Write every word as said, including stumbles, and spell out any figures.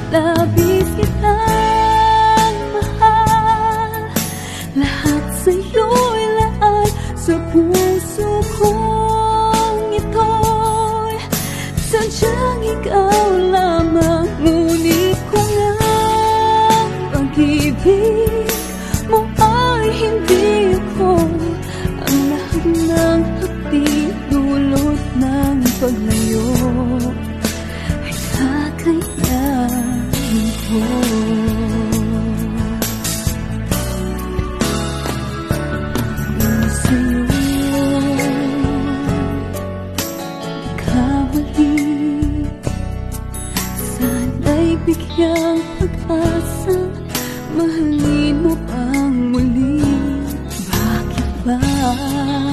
labis kitang mahal. Lahat sa'yo'y laan sa puso kong ito'y sadyang ikaw lamang. Ngunit kung ang pag-ibig mo ay hindi ako, ang lahat ng hapdi dulot ng paglayo ay kakayanin ko. Kung sa'yo ikawali, sana'y bigyang pag-asa, mahalin mo pang muli. Bakit ba